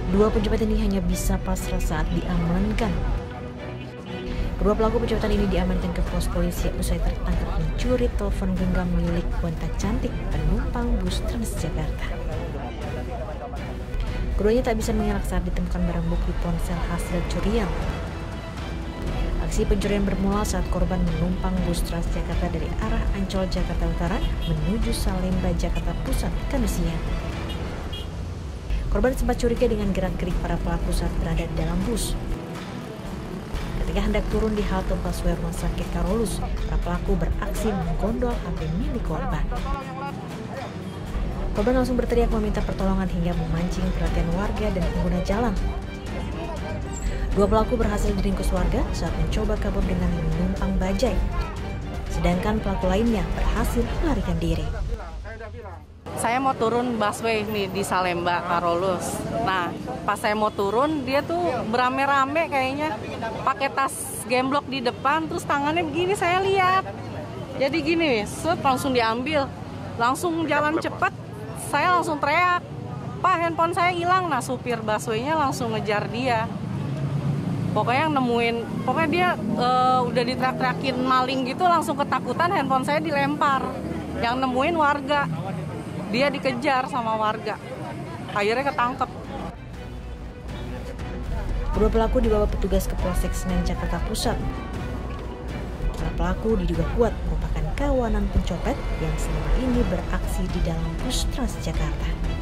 Dua pencopet ini hanya bisa pasrah saat diamankan. Kedua pelaku pencopetan ini diamankan ke pos polisi usai tertangkap mencuri telepon genggam milik wanita cantik penumpang bus Transjakarta. Keduanya tak bisa mengelak saat ditemukan barang bukti ponsel hasil curian. Aksi pencurian bermula saat korban menumpang bus Transjakarta dari arah Ancol, Jakarta Utara menuju Salemba, Jakarta Pusat, Kamis siang. Korban sempat curiga dengan gerak-gerik para pelaku saat berada di dalam bus. Ketika hendak turun di halte busway Rumah Sakit Karolus, para pelaku beraksi menggondol HP milik korban. Korban langsung berteriak meminta pertolongan hingga memancing perhatian warga dan pengguna jalan. Dua pelaku berhasil diringkus warga saat mencoba kabur dengan menumpang bajai. Sedangkan pelaku lainnya berhasil melarikan diri. Saya mau turun busway nih di Salemba, Karolus. Nah, pas saya mau turun, dia tuh berame-rame kayaknya pakai tas gemblok di depan, terus tangannya begini saya lihat. Jadi gini, langsung diambil, langsung jalan cepat. Saya langsung teriak, "Pak, handphone saya hilang." Nah, supir busway-nya langsung ngejar dia. Pokoknya dia udah diteriak-teriakin maling gitu, langsung ketakutan, handphone saya dilempar. Yang nemuin warga. Dia dikejar sama warga. Akhirnya ketangkep. Kedua pelaku dibawa petugas ke Polsek Senen, Jakarta Pusat. Para pelaku diduga kuat merupakan kawanan pencopet yang selama ini beraksi di dalam bus Transjakarta.